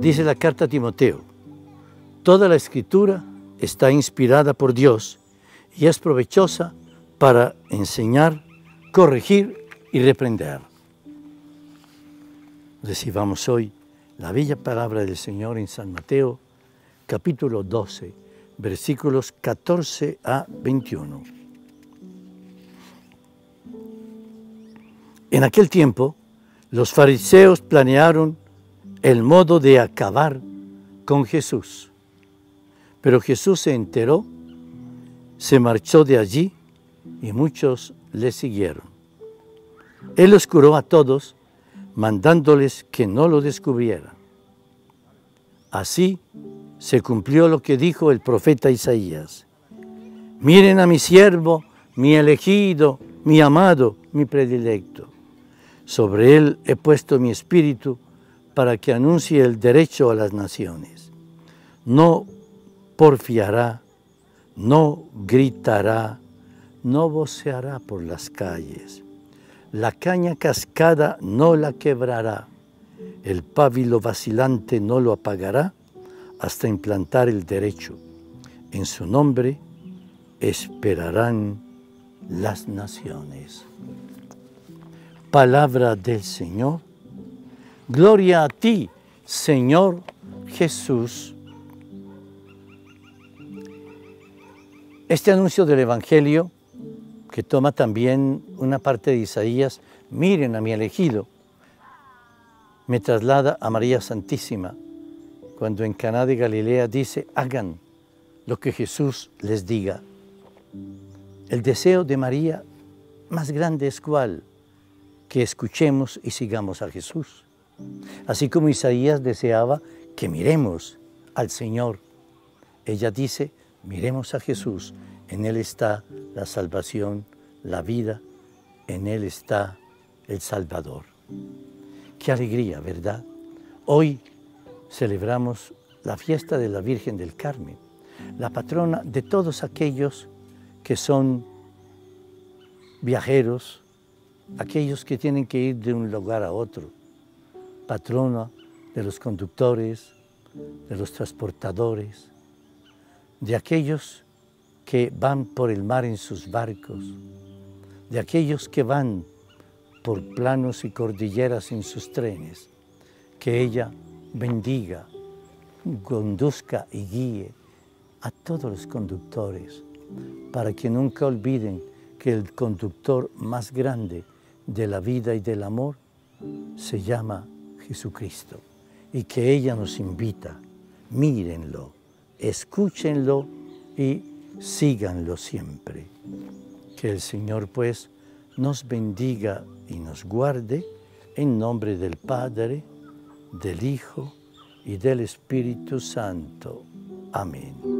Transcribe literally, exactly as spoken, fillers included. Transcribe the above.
dice la carta a Timoteo, toda la Escritura está inspirada por Dios y es provechosa para enseñar, corregir y reprender. Recibamos hoy la bella palabra del Señor en San Mateo, capítulo doce, versículos catorce a veintiuno. En aquel tiempo, los fariseos planearon el modo de acabar con Jesús. Pero Jesús se enteró, se marchó de allí y muchos le siguieron. Él los curó a todos, mandándoles que no lo descubrieran. Así se cumplió lo que dijo el profeta Isaías. Miren a mi siervo, mi elegido, mi amado, mi predilecto. Sobre él he puesto mi espíritu para que anuncie el derecho a las naciones. No porfiará, no gritará, no voceará por las calles. La caña cascada no la quebrará, el pábilo vacilante no lo apagará hasta implantar el derecho. En su nombre esperarán las naciones. Palabra del Señor. Gloria a ti, Señor Jesús. Este anuncio del Evangelio, que toma también una parte de Isaías, miren a mi elegido, me traslada a María Santísima, cuando en Caná de Galilea dice, hagan lo que Jesús les diga. El deseo de María más grande es ¿cuál? Que escuchemos y sigamos a Jesús. Así como Isaías deseaba que miremos al Señor. Ella dice, miremos a Jesús, en Él está la salvación, la vida, en Él está el Salvador. Qué alegría, ¿verdad? Hoy celebramos la fiesta de la Virgen del Carmen, la patrona de todos aquellos que son viajeros, aquellos que tienen que ir de un lugar a otro, patrona de los conductores, de los transportadores, de aquellos que van por el mar en sus barcos, de aquellos que van por planos y cordilleras en sus trenes, que ella bendiga, conduzca y guíe a todos los conductores, para que nunca olviden que el conductor más grande de la vida y del amor se llama Jesucristo, y que ella nos invita, mírenlo, escúchenlo y síganlo siempre. Que el Señor pues nos bendiga y nos guarde en nombre del Padre, del Hijo y del Espíritu Santo. Amén.